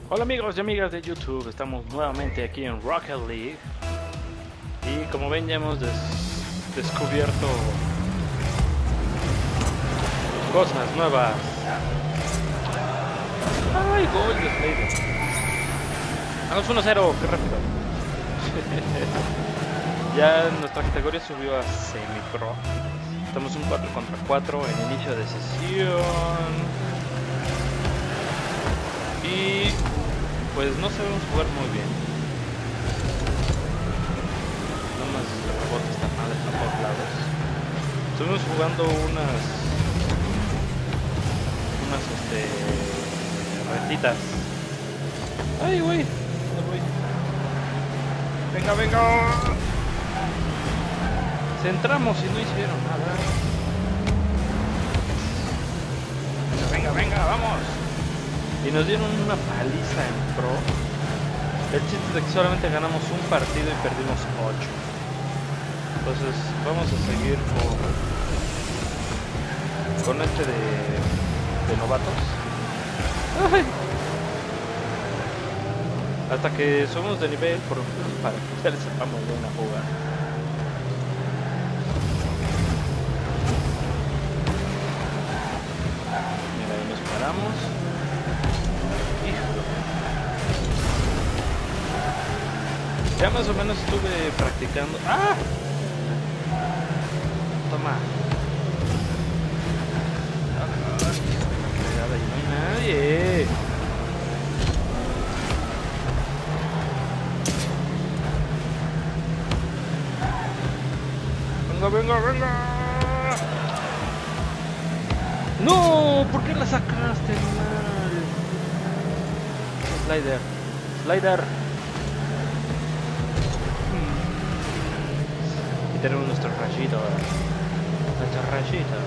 Hola amigos y amigas de YouTube, estamos nuevamente aquí en Rocket League y como ven ya hemos descubierto cosas nuevas. ¡Ay, gol de Slayer! Vamos 1-0, qué rápido. Ya nuestra categoría subió a semi-pro. Estamos un 4 contra 4 en inicio de sesión. Y pues no sabemos jugar muy bien. Nada más rebotes tan malos por todos lados. Estuvimos jugando unas retitas. Ay, güey. Venga, venga. Centramos y no hicieron nada. Venga, venga, vamos. Y nos dieron una paliza en pro. El chiste es de que solamente ganamos un partido y perdimos 8. Entonces vamos a seguir con este de novatos. ¡Ay! Hasta que somos de nivel por para que ya sepamos bien a jugar. Mira, ahí nos paramos. Ya más o menos estuve practicando. ¡Ah! Toma. Cuidado, ahí no hay nadie. Venga, venga, venga. No, ¿por qué la sacaste, mal? Slider. Slider. Y tenemos nuestro rayito. Nuestro rayito.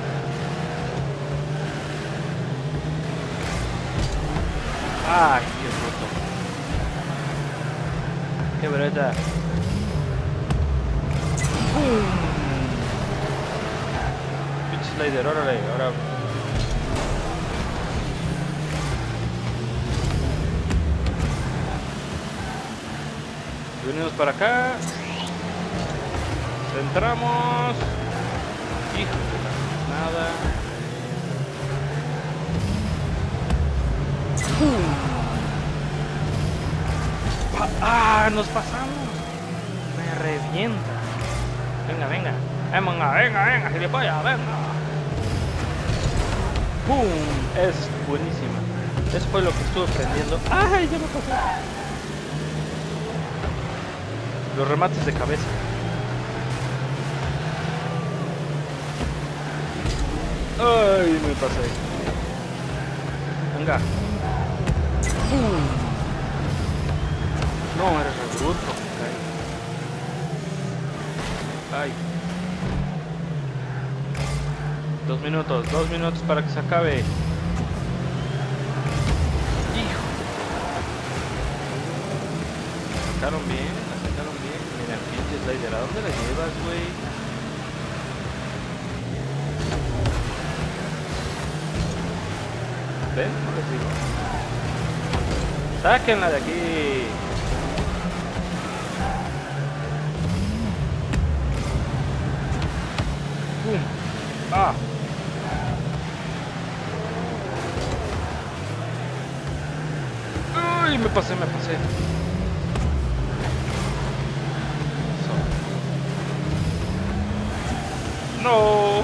¡Ay, qué roto! ¡Qué breta! ¡Pum! Pinche slider, órale, ahora. Venimos para acá. Entramos. Híjole, nada. ¡Ah! Nos pasamos. Me revienta. Venga, venga. Venga, venga, venga, gilipollas, venga. ¡Pum! Es buenísima. Eso fue lo que estuve aprendiendo. ¡Ay! Ya me pasé. Los remates de cabeza. Ay, me pasé. Venga. No, eres el bruto. Ay. 2 minutos para que se acabe. Hijo. La sacaron bien. Mira, pinche slider, ¿a dónde la llevas, güey? ¿Ven? No les digo. ¡Sáquenla de aquí! ¡Pum! ¡Ah! ¡Uy! Me pasé. ¡No!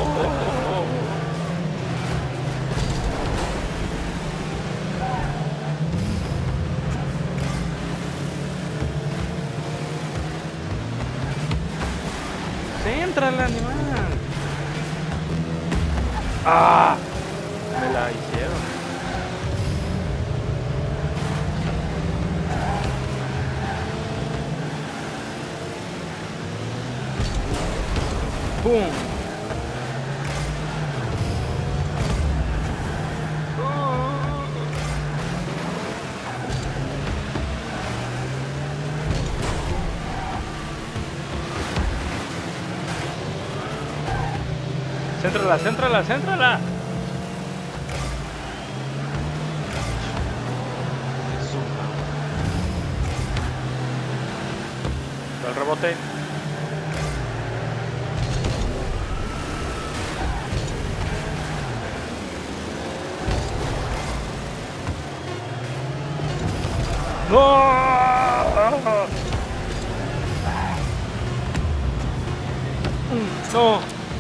¡Céntrala, animal! ¡Ah! Me la hicieron. ¡Pum! Céntrala. rebote. ¡No! ¡No!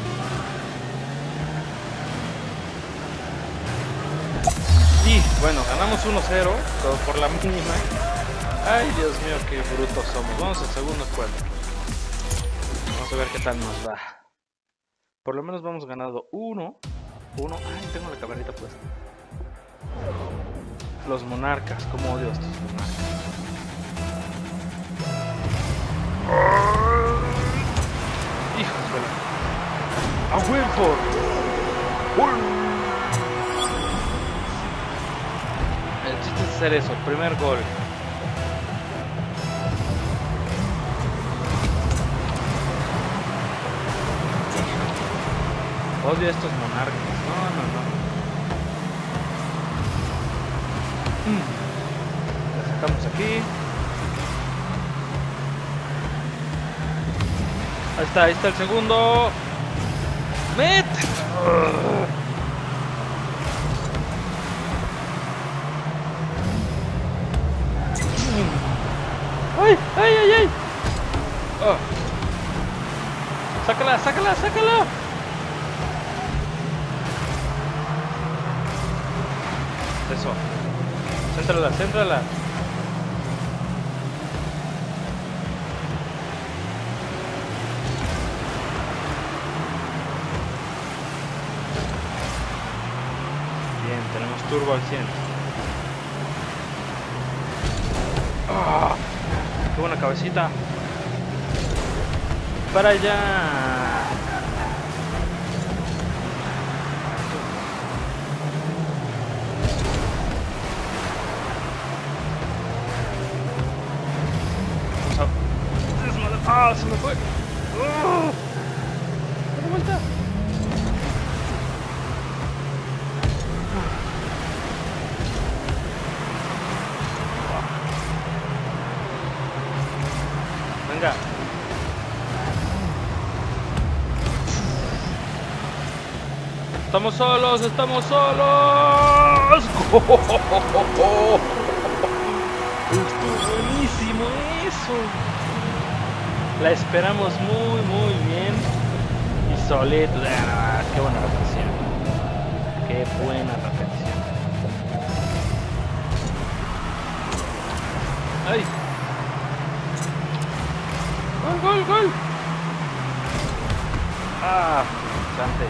Y bueno, ganamos 1-0, todo por la mínima. Ay, Dios mío, qué brutos somos. Vamos al segundo encuentro. Vamos a ver qué tal nos va. Por lo menos vamos ganando 1. Ay, tengo la camarita puesta. Los monarcas, cómo odio a estos monarcas. Hijos de la... ¡A Wilford! El chiste es hacer eso, primer gol. Odio a estos monarcas. No. La sacamos aquí. Ahí está el segundo. ¡Met! ¡Ay! Oh. ¡Sácala! Eso. Céntrala. Bien, tenemos turbo al 100. ¡Oh! ¡Qué buena cabecita! ¡Para allá! ¡Ah! ¡Se me fue! ¡Dale vuelta! Venga. ¡Estamos solos! ¡Estuvo buenísimo eso! La esperamos muy bien. Y solito. ¡Qué buena repetición! ¡Qué buena repetición! ¡Ay! ¡Gol! ¡Ah! Sante.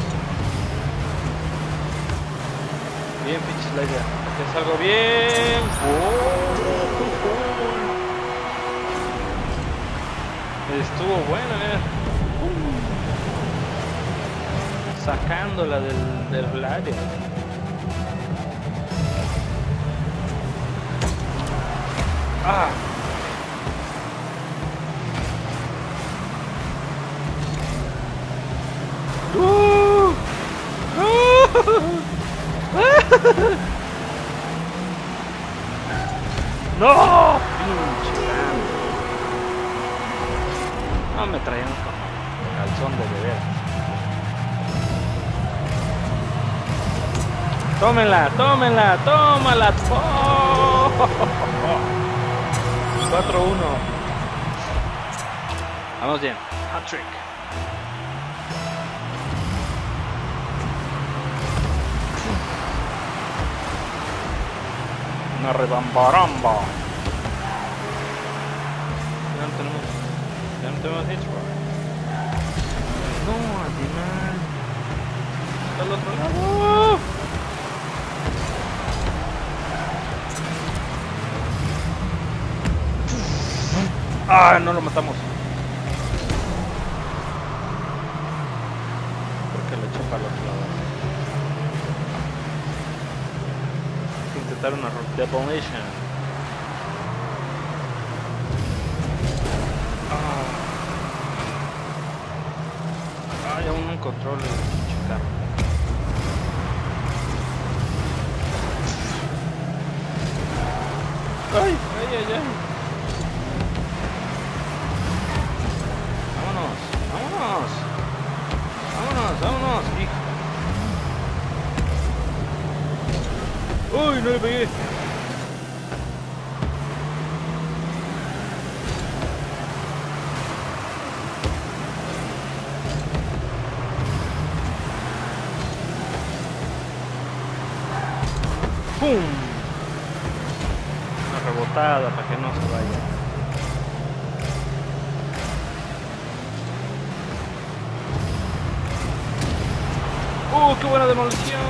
Bien, pinches la idea. Que salgo bien. Estuvo bueno, sacándola del área. ¡Ah! ¡No! ¡Pinche grande! No me traían con calzón de bebé. ¡Tómala! ¡Oh! 4-1. Vamos bien. Hat-trick. Una rebambaramba. Ya no tenemos hitchback. No, animal. Está al otro lado. Ah, no lo matamos. Porque lo eché para el otro lado. Hay que intentar una demolition. Hay aún un control de checar. ¡Ay! no le pegué! ¡Pum! Una rebotada para que no se vaya. ¡Qué buena demolición!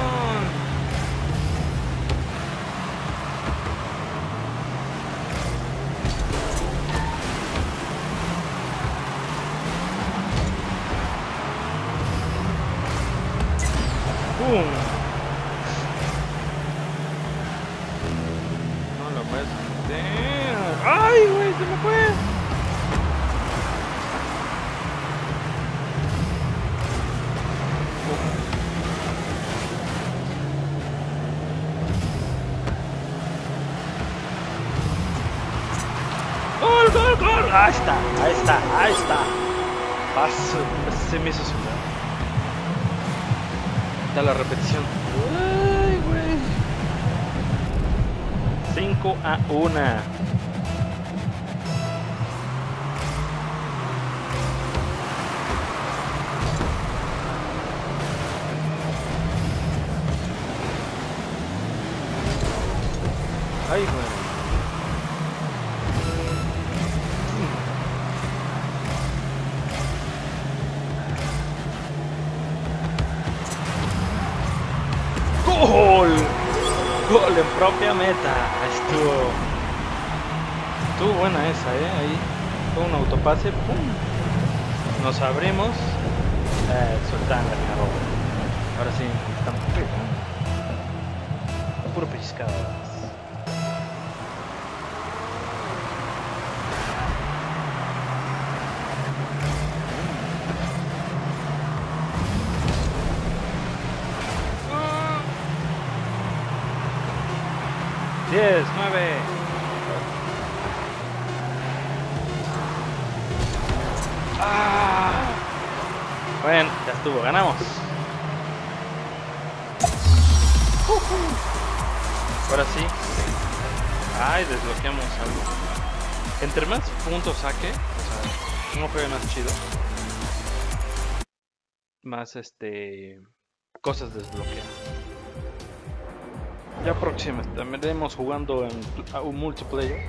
¡Pum! No lo puedes meter. ¡Ay, güey! ¡Se me fue! ¡Gol, gol, gol! Ahí está, ahí está, ahí está. Paso, se me hizo sudar. Da la repetición. ¡Ay, güey! 5-1. Ay, güey. ¡Gol! Gol en propia meta. Estuvo buena esa, ahí fue un autopase, pum. Nos abrimos. Soltando el carro. Ahora sí, estamos puro pescado. ¡10, 9! ¡Ah! Bueno, ya estuvo, ganamos. Ahora sí. Ay, desbloqueamos algo. Entre más puntos saque, o sea, uno juegue más chido. Más cosas desbloquean. Ya próximamente jugando en un multiplayer.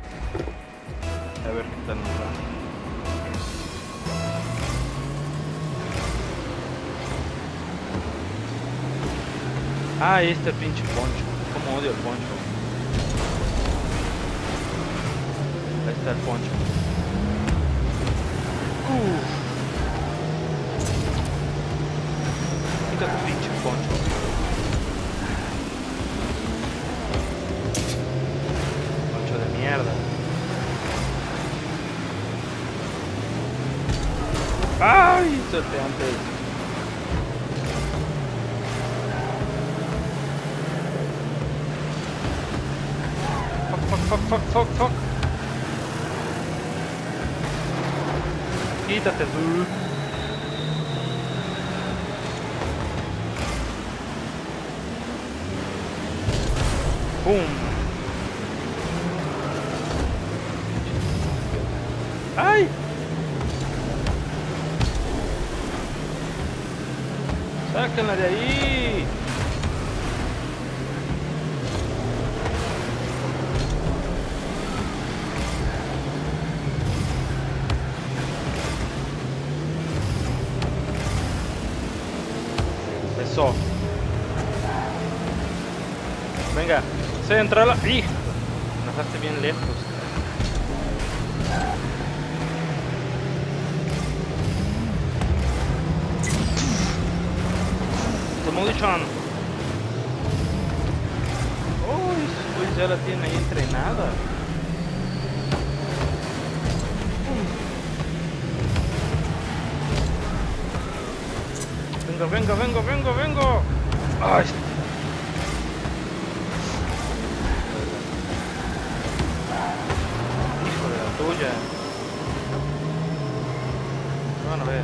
A ver qué tal nos va. Ah, ahí está el pinche poncho. Como odio el poncho. Ahí está el poncho. Quita tu pinche poncho. Poncho de mierda. ¡Ay! Suelte antes. Fuck. Quítate tú. ¡Pum! ¡Ay! ¡Sáquenla de ahí! Eso. Venga, céntrala. ¡Hijo! Nos dejaste bien lejos. Demolition. Uy, pues ya la tiene ahí entrenada. Vengo. Ay. Hijo de la tuya. Van a ver.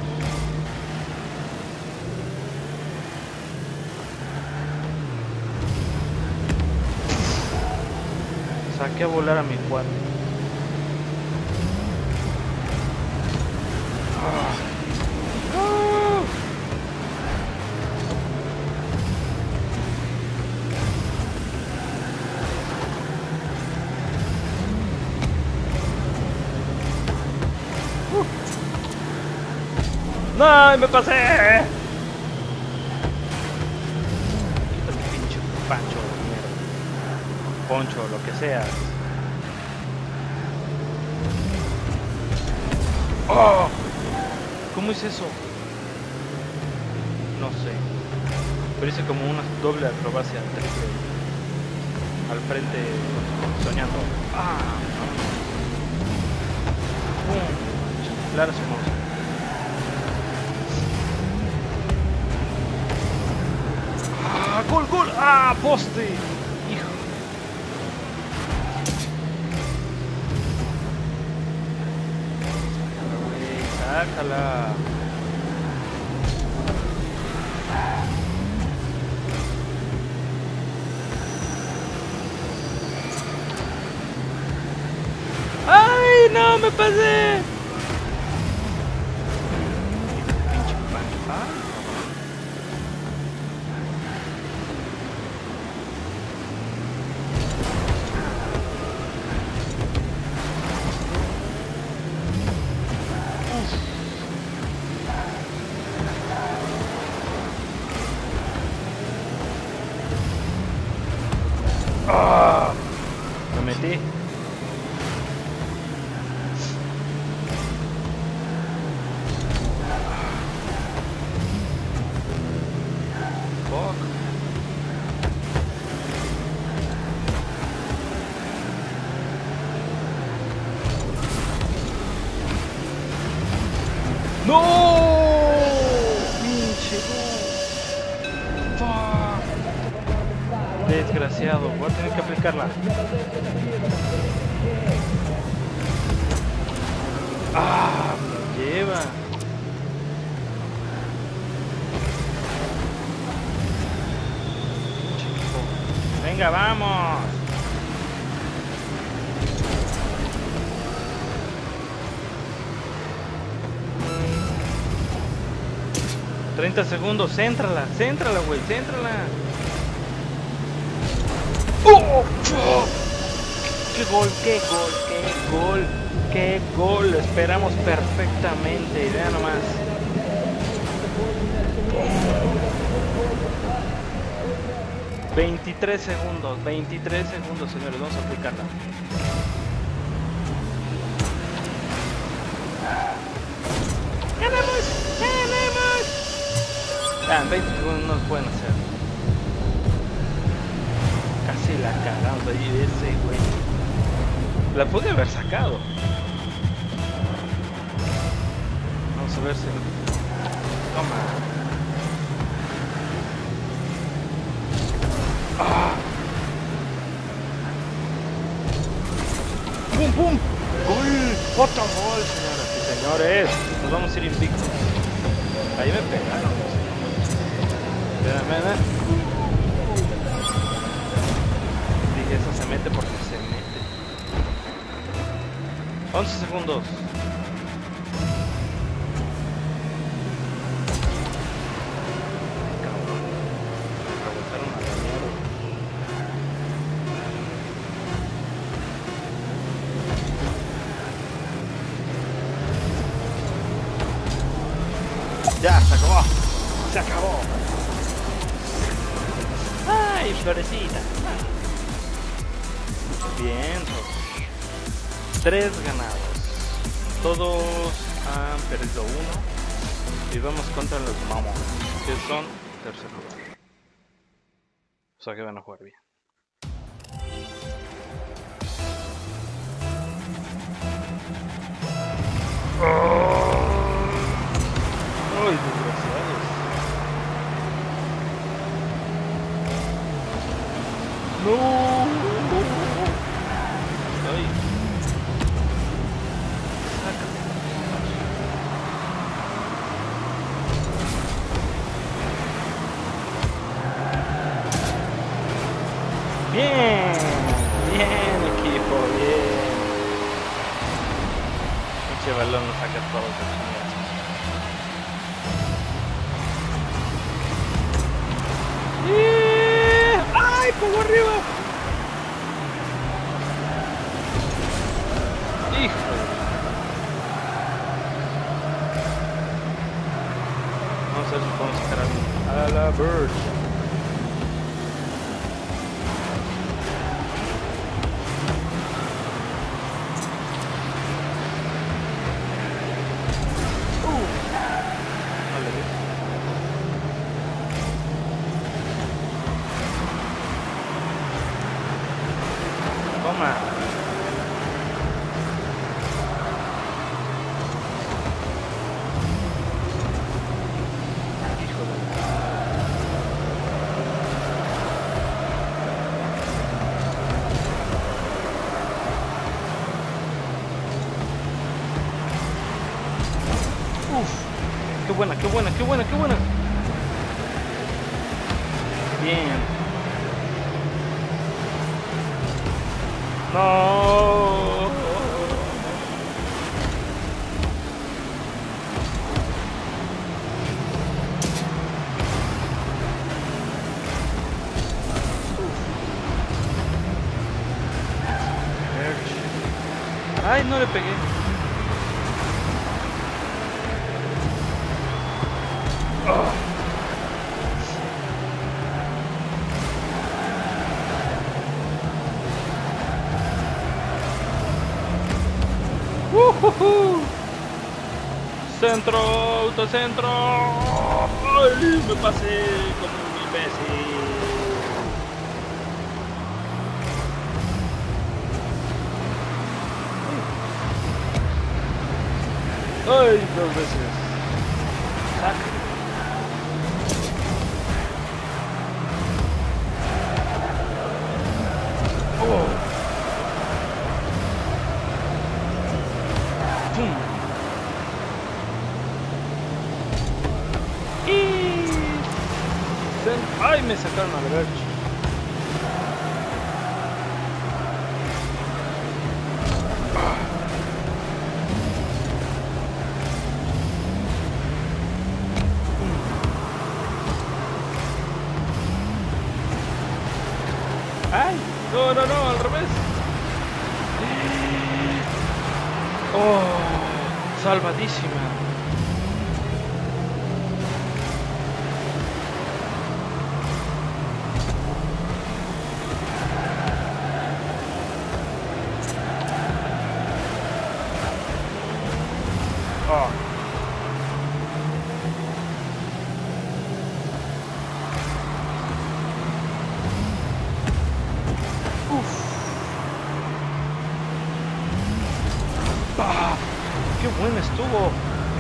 Saqué a volar a mi cuate. ¡No! ¡Me pasé! Quita mi pinche pancho de mierda. Poncho, lo que sea. ¡Oh! ¿Cómo es eso? No sé. Pero hice como una doble acrobacia triple. Al frente, soñando. ¡Ah! ¡Pum! Claro, hermoso. ¡Ah! ¡Gol, gol! ¡Ah! ¡Poste! ¡Hijo! Sácala. ¡Ay! ¡No! ¡Me pasé! Pinche pancha. ¡Ah! Me metí. Fuck. ¡No! ¡Pinche no! ¡Fuck! Desgraciado, voy a tener que aplicarla. ¡Ah! Me lleva. Venga, vamos. $30, céntrala, güey, céntrala. ¡Oh! ¡Fuck! ¡Qué gol, qué gol, qué gol! ¡Qué gol! Lo esperamos perfectamente. Vean nomás. $23, 23 segundos, señores. Vamos a aplicarla. ¡Ganamos! ¡Ganamos! Ah, 20 segundos no nos pueden hacer. Casi la cagamos ahí ese, güey. La pude haber sacado. Vamos a ver si... Toma. ¡Ah! ¡Pum, pum! ¡Gol! ¡Otro gol, señoras y señores! Nos vamos a ir invictos. Ahí me pegaron. Espérame. Dije, eso se mete porque se mete. 11 segundos. Ya, se acabó. Se acabó. ¡Ay, florecita! Bien, 3 ganados. Todos han perdido 1. Y vamos contra los Mamos, que son tercer lugar. O sea que van a jugar bien. ¡Ay, desgraciados! ¡No! ¡Ay! balón lo saca todo de chingazo. ¡Ay, pongo arriba! ¡Hijo! Vamos a ver si podemos sacar a la Bird. Toma. Hijo de... Uf. Qué buena, qué buena, qué buena, qué buena. Bien. No. Ay, no le pegué. Oh. Centro, autocentro. Ay, me pasé como un imbécil. Ay, 2 veces. Saca. Oh. ¡Pum! ¡Ay! Me sacaron al Verge. ¡Ay! No, no, no, al revés. ¡Oh! Salvadísima. Oh. ¡Ah! ¡Qué buena estuvo!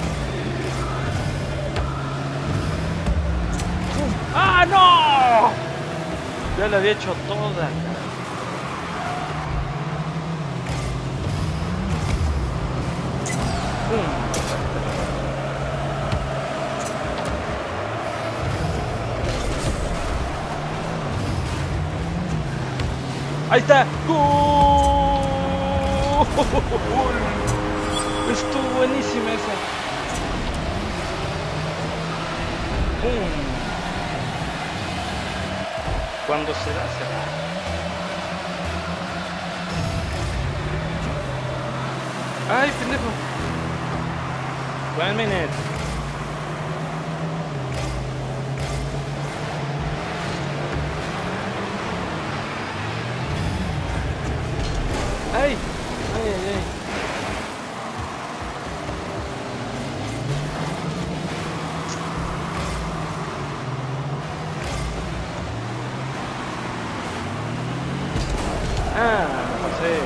¡Ah, no! Ya la había hecho toda. ¡Ahí está! ¡Gol! Estuvo buenísima esa. Cuando se da, se da. ¡Ay, pendejo! 1 minute. ¡Ay! ¡Ay, ay, ay! Ah, no sé.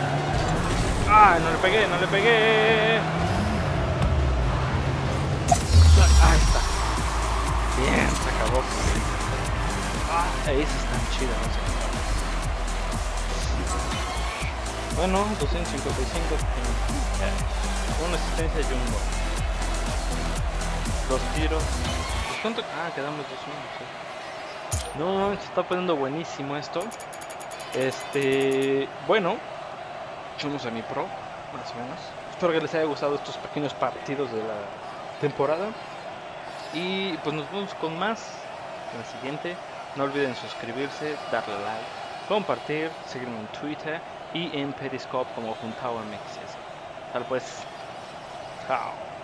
Ah, no le pegué, no le pegué. Bien, se acabó. Ahí sí están chidas. Bueno, 255. Una asistencia y un gol. Dos tiros. Pues, ¿cuánto? Quedamos 2-1. Sí. No, se está poniendo buenísimo esto. Bueno, somos semi-pro, más o menos. Espero que les haya gustado estos pequeños partidos de la temporada. Y pues nos vemos con más en la siguiente. No olviden suscribirse, darle like, compartir, seguirme en Twitter y en Periscope como JuntaoMX. Tal pues, chao.